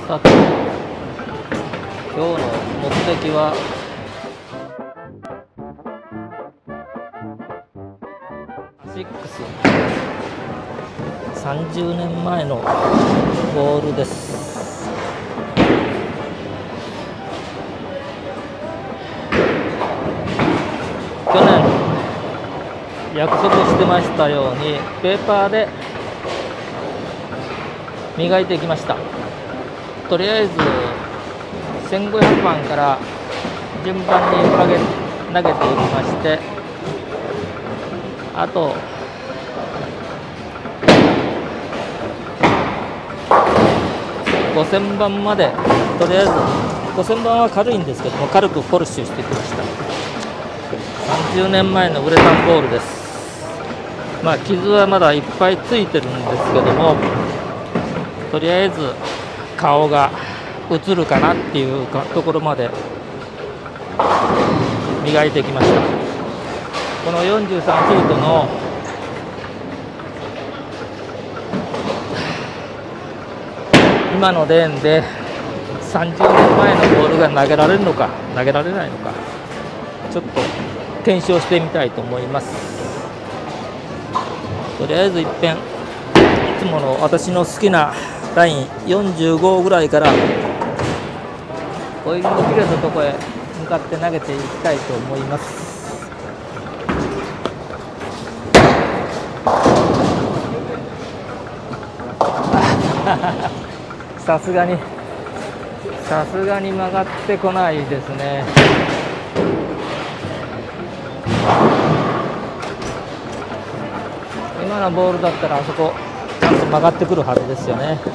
さて、今日の目的は30年前のボールです。去年約束してましたようにペーパーで磨いてきました。とりあえず1500番から順番に投げていきまして、あと5000番まで、とりあえず5000番は軽いんですけども、軽くポリッシュしてきました。30年前のウレタンボールです。傷はまだいっぱいついてるんですけども、とりあえず顔が映るかなっていうところまで磨いてきました。この43フィートの今のレーンで30年前のボールが投げられるのか投げられないのか、ちょっと検証してみたいと思います。とりあえずいっぺんいつもの私の好きなライン45ぐらいからオイルの切れたところへ向かって投げていきたいと思います。さすがに曲がってこないですね。今のボールだったらあそこちゃんと曲がってくるはずですよね。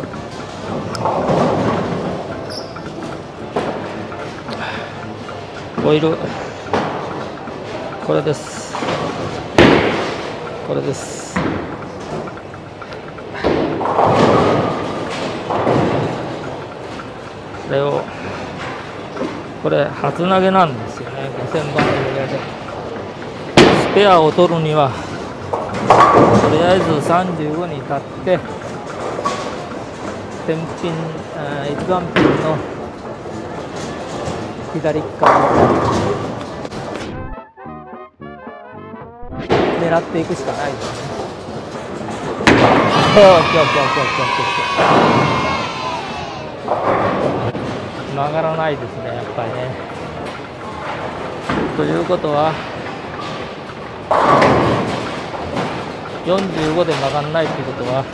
オイルこれです。これをこれ初投げなんですよね。5000番の上でスペアを取るにはとりあえず35に立って天ピン1番ピンの左側を狙っていくしかないですね。曲がらないですね、やっぱりね。ということは45で曲がらないということは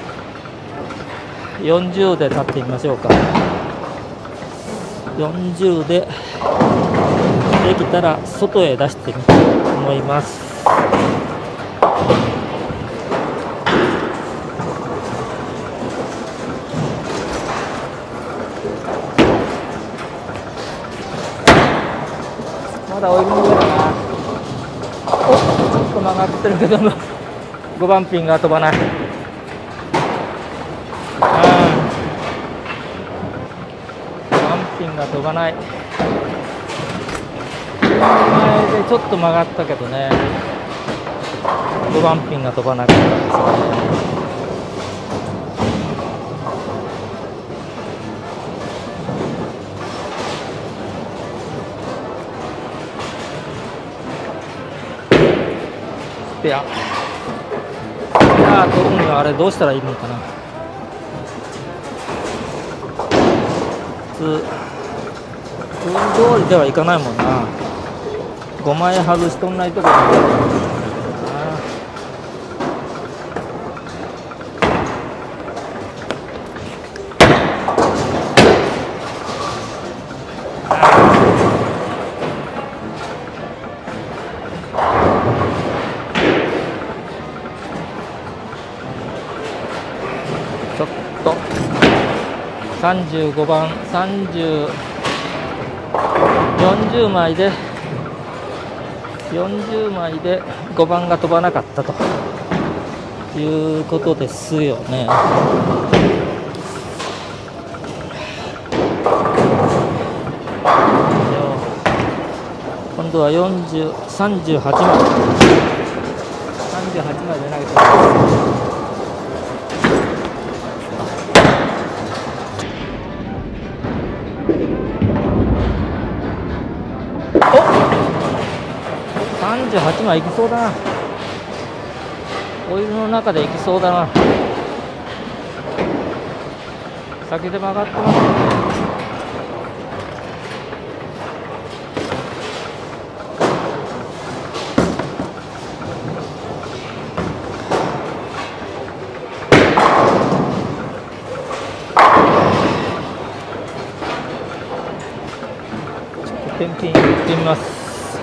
40で立ってみましょうか。40でできたら外へ出してみたいと思います。まだオイルの上だな。ちょっと曲がってるけども5番ピンが飛ばない。5番ピンが飛ばない。前でちょっと曲がったけどね、5番ピンが飛ばなかったですね。スペア取るにはあれどうしたらいいのかな。普通通りではいかないもんな。5枚外しとんないところにちょっと35番40枚で5番が飛ばなかったということですよね。今度は38枚で投げてます。 38枚いきそうだな。オイルの中でいきそうだな。先で曲がってますね。天品行ってみます。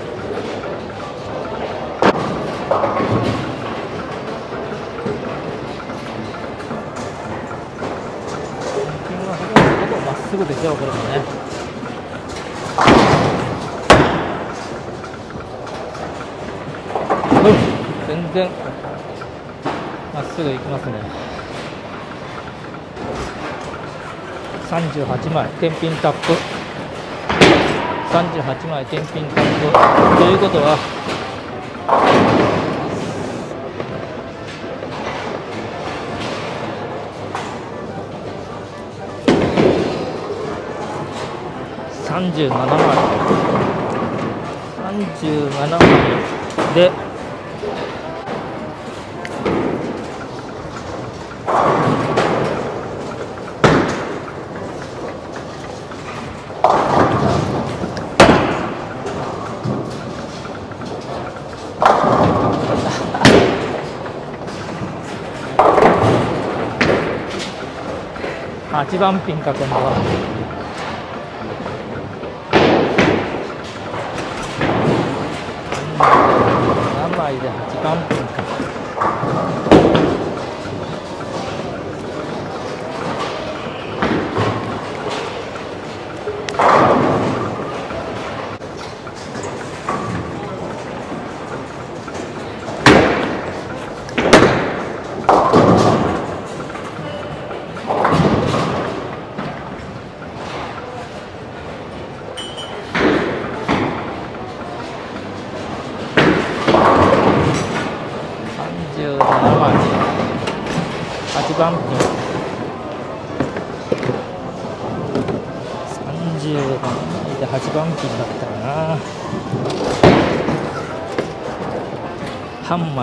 天品はほぼまっすぐですよ、これもね。全然まっすぐ行きますね。38枚天品タップ、38枚天品タップということは、37枚で8番ピンか、今度は。7枚で8番ピンか。8番ピン、37枚で8番ピンだったかな。半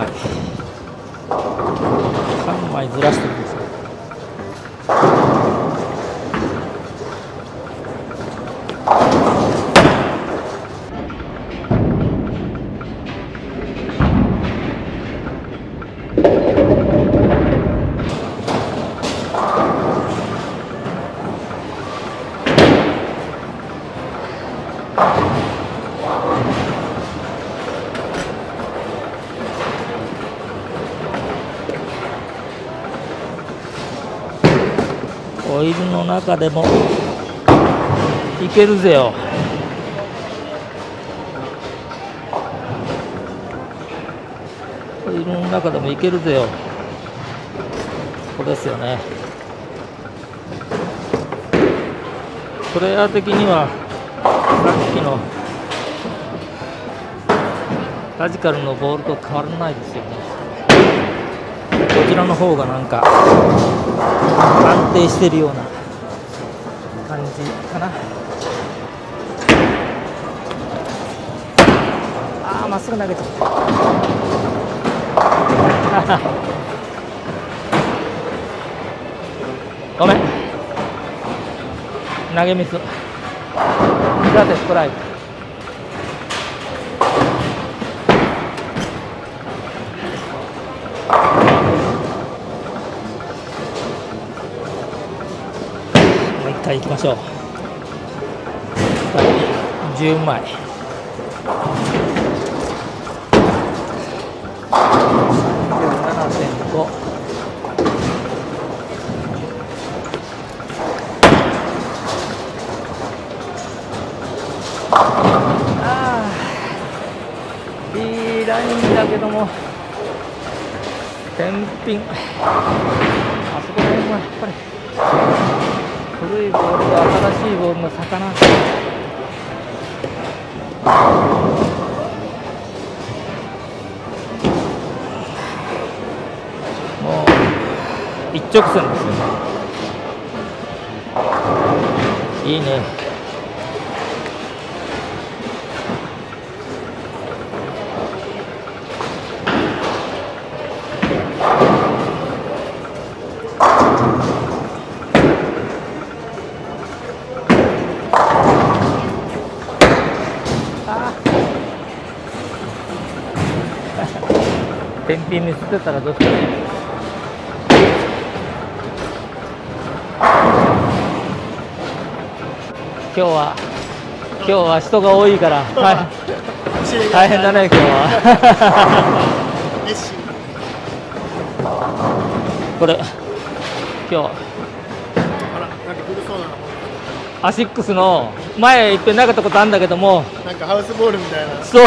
枚ずらしてるんですよ。オイルの中でもいけるぜよ。オイルの中でもいけるぜよ。ここですよね。プレイヤー的にはさっきのラジカルのボールと変わらないですよね。こちらの方がなんか安定してるような感じかな。ああ、まっすぐ投げちゃった。ごめん、投げミス。さてストライク。1回いきましょう。10枚。37.5。いいラインだけども、天品。あそこら辺はやっぱり。古いボールと新しいボールの差かな。もう一直線ですよ。いいね。 天品見捨てたらどうする。今日は人が多いから大変だね今日はこれ今日アシックスの前いっぺん投げたことあるんだけども、 なんかハウスボールみたいな。 そう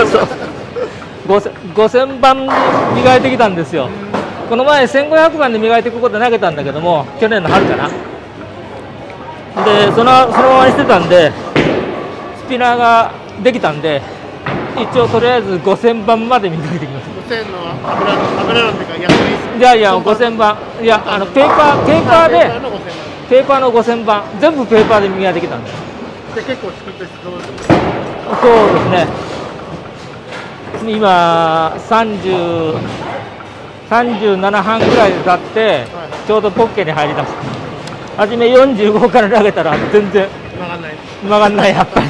5000番磨いてきたんですよ。この前1500番で磨いていくこと投げたんだけども、去年の春かな。でそのままにしてたんでスピナーができたんで、一応とりあえず5000番まで磨いてきました。 5000の油なんてか安いですか。 いやいや5000番、いやペーパーの5000番全部ペーパーで磨いてきたんです。 で結構スピードしてどうですか。 そうですね、今37半ぐらいで立って、ちょうどポッケに入りだした。初め45から投げたら全然曲がんないやっぱり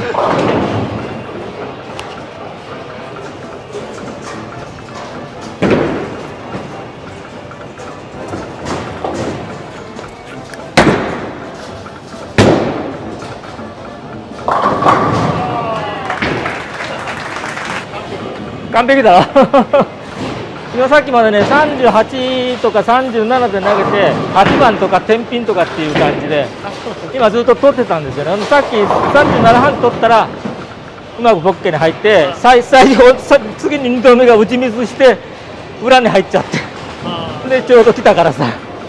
完璧だろ今さっきまでね38とか37で投げて8番とか天品とかっていう感じで今ずっと取ってたんですよね。さっき37半取ったらうまくポッケに入って次に2投目が打ちミスして裏に入っちゃってでちょうど来たからさ、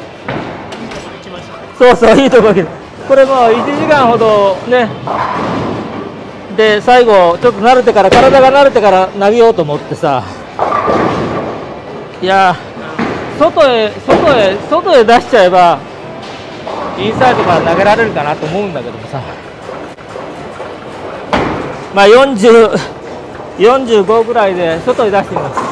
そうそういいとこ来た。これもう1時間ほどねで最後ちょっと体が慣れてから投げようと思ってさ、いや外へ出しちゃえばインサイドから投げられるかなと思うんだけどもさ、まあ45ぐらいで外へ出してみます。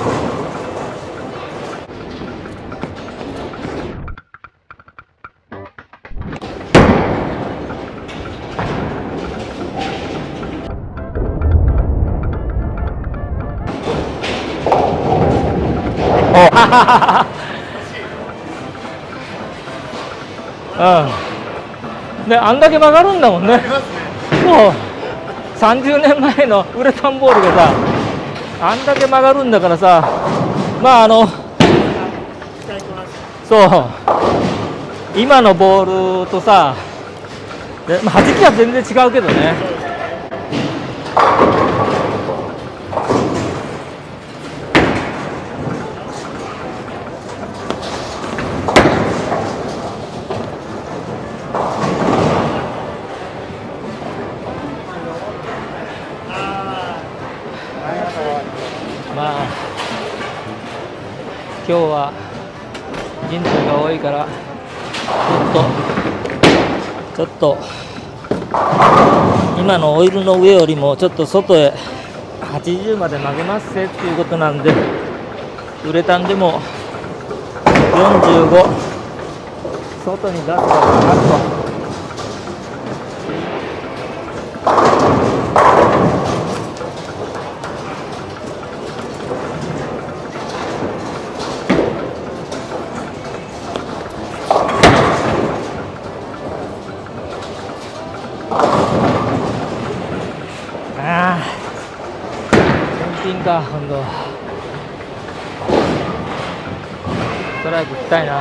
であんだけ曲がるんだもんね。そう30年前のウレタンボールがさあんだけ曲がるんだからさ、まあそう今のボールとさ弾きは全然違うけどね。まあ今日は人数が多いからちょっと今のオイルの上よりもちょっと外へ80まで曲げますせっていうことなんで、ウレタンでも45外に出すかなと。天品か今度ストライク来たいな。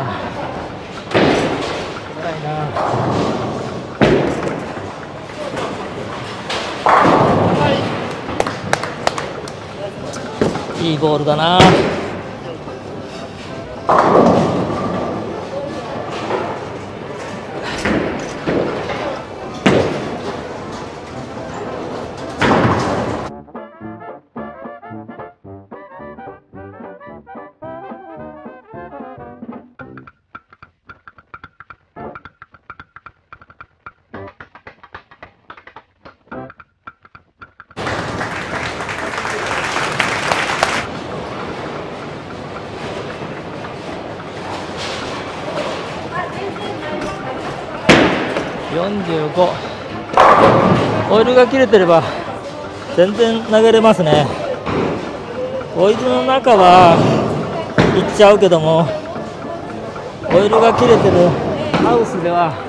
いいボールだな。45オイルが切れてれば全然投げれますね。オイルの中は行っちゃうけども、オイルが切れてるハウスでは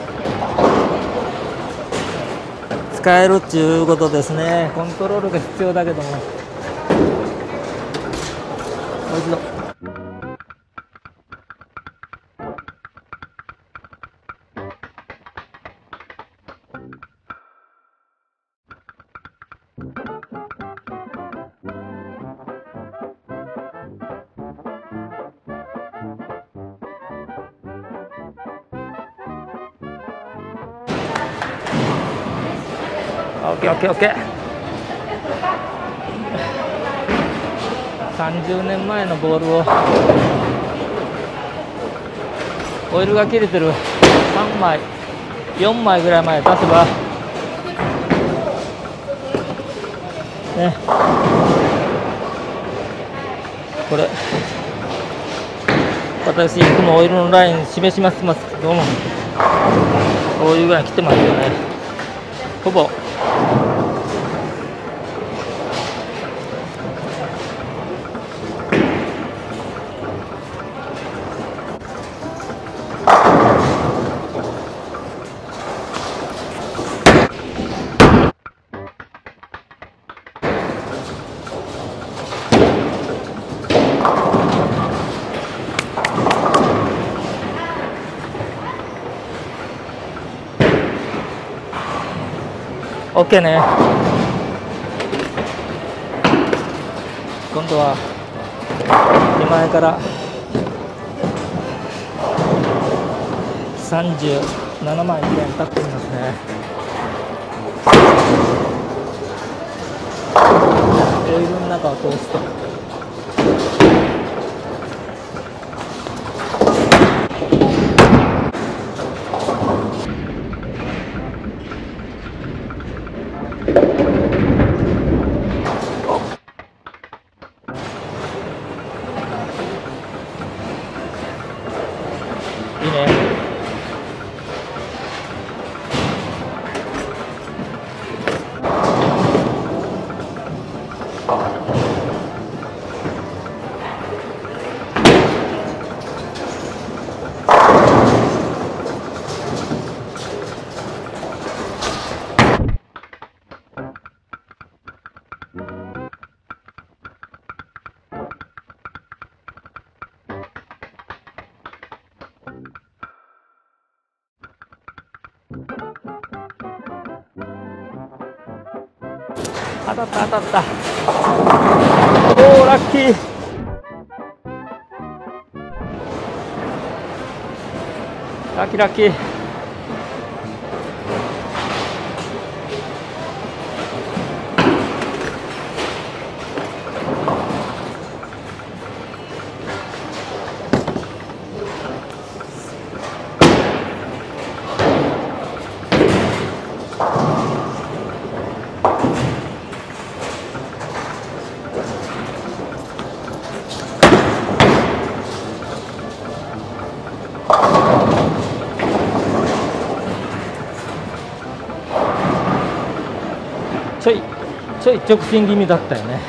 使えるっていうことですね。コントロールが必要だけども、もう一度。オッケーオッケーオッケー。30年前のボールをオイルが切れてる3枚4枚ぐらい前出せばね、これ私いつもオイルのライン示しますけども、こういうぐらい来てますよね。ほぼOK ね。今度は手前から37枚ぐらいに立っていますね。オイルの中を通していいね。当たった当たった。おお、ラッキー。ラッキーラッキー。ちょい直進気味だったよね。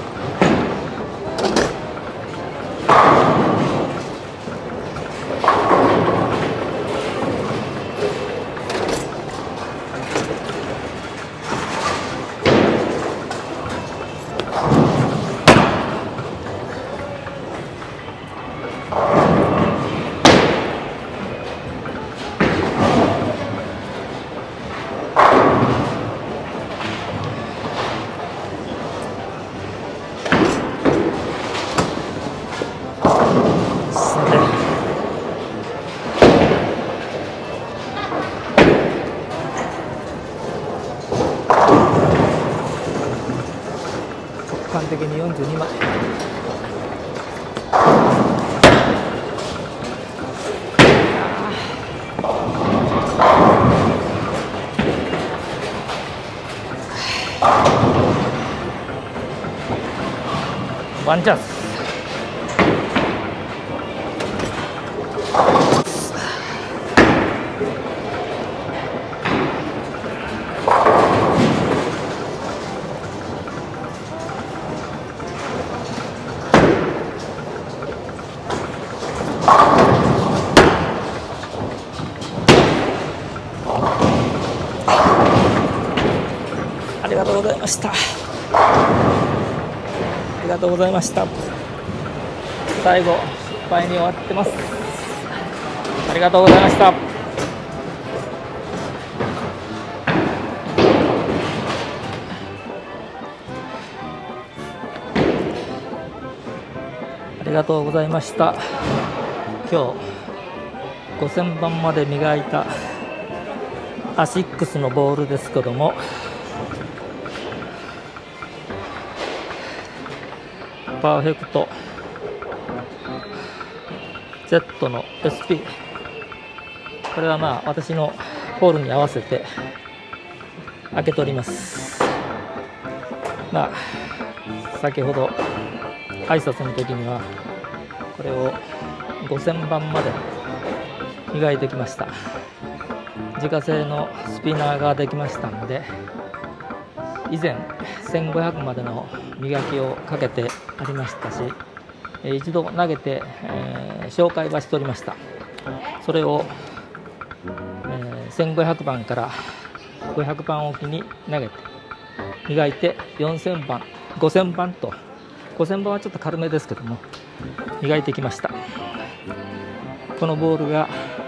直感的に42枚。ワンチャンス。 がとうございました。ありがとうございました。最後失敗に終わってます。ありがとうございました。ありがとうございました。今日5000番まで磨いたアシックスのボールですけども、パーフェクト Z の SP、 これはまあ私のホールに合わせて開け取ります。まあ先ほど挨拶の時にはこれを5000番まで磨いてきました。自家製のスピナーができましたので、以前1500までの磨きをかけてありましたし、一度投げて、紹介はしておりました。それを、1500番から500番おきに投げて磨いて、4000番5000番と、5000番はちょっと軽めですけども磨いてきました。このボールが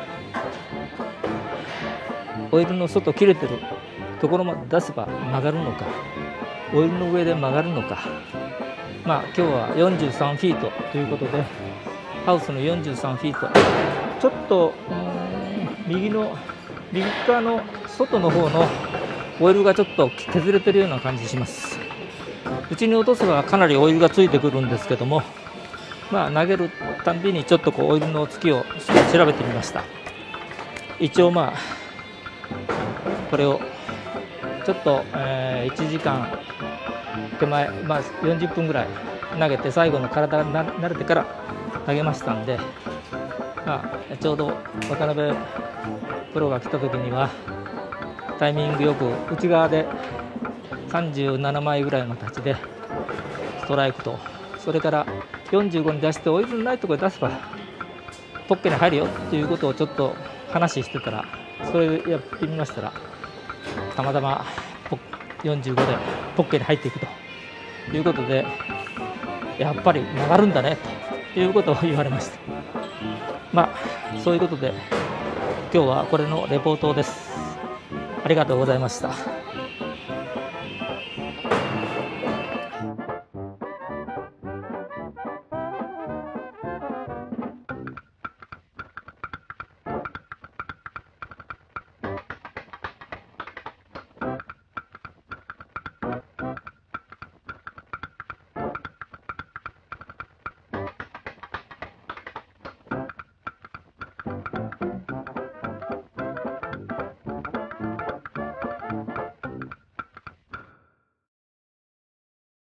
オイルの外切れてるところまで出せば曲がるのか、オイルの上で曲がるのか、まあ今日は43フィートということで、ハウスの43フィート、ちょっと右側の外の方のオイルがちょっと削れてるような感じします。うちに落とせばかなりオイルがついてくるんですけども、まあ投げるたんびにちょっとこうオイルのつきを調べてみました。一応まあこれをちょっと、1時間手前、まあ、40分ぐらい投げて、最後の体が慣れてから投げましたんで、まあ、ちょうど渡辺プロが来た時にはタイミングよく内側で37枚ぐらいの立ちでストライクと、それから45に出してオイルのないところで出せばポッケに入るよっていうことをちょっと話してたら、それでやってみましたらたまたま45でポッケに入っていくということで、やっぱり曲がるんだねということを言われました。まあそういうことで今日はこれのレポートです。ありがとうございました。